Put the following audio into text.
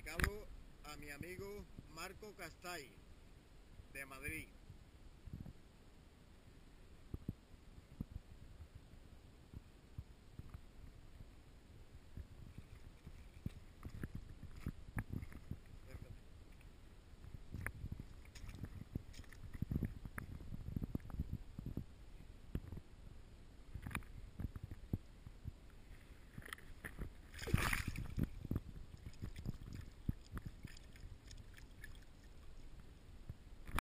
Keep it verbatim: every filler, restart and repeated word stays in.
dedicado a mi amigo Marco Castay, de Madrid.